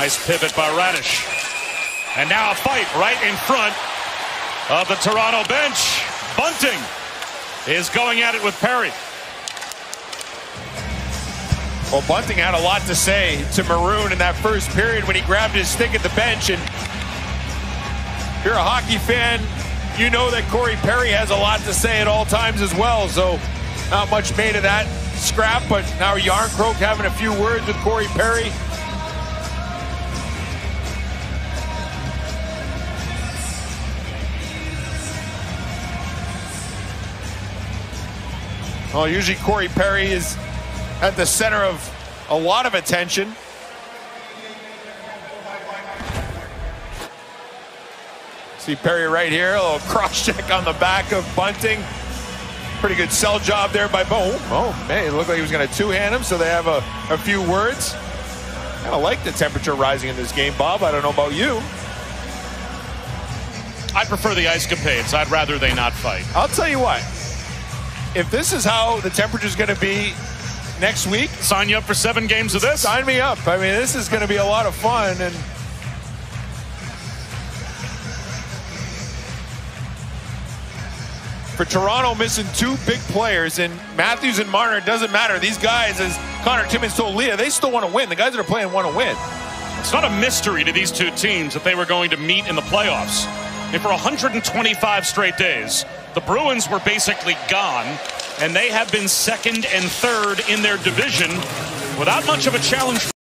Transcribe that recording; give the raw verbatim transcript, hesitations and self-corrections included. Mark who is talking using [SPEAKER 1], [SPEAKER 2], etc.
[SPEAKER 1] Nice pivot by Radish. And now a fight right in front of the Toronto bench. Bunting is going at it with Perry.
[SPEAKER 2] Well, Bunting had a lot to say to Maroon in that first period when he grabbed his stick at the bench. And if you're a hockey fan, you know that Corey Perry has a lot to say at all times as well. So not much made of that scrap, but now Yarncroke having a few words with Corey Perry. Well, usually Corey Perry is at the center of a lot of attention. See Perry right here, a little cross check on the back of Bunting. Pretty good sell job there by Bo. Oh, man, it looked like he was going to two-hand him, so they have a, a few words. I don't like the temperature rising in this game, Bob. I don't know about you.
[SPEAKER 1] I prefer the ice capades. I'd rather they not fight.
[SPEAKER 2] I'll tell you what. If this is how the temperature is going to be next week,
[SPEAKER 1] sign you up for seven games of this.
[SPEAKER 2] Sign me up. I mean, this is going to be a lot of fun. And for Toronto, missing two big players, and Matthews and Marner, it doesn't matter. These guys, as Connor Timmins told Leah, they still want to win. The guys that are playing want to win.
[SPEAKER 1] It's not a mystery to these two teams that they were going to meet in the playoffs. And for one hundred twenty-five straight days, the Bruins were basically gone, and they have been second and third in their division without much of a challenge.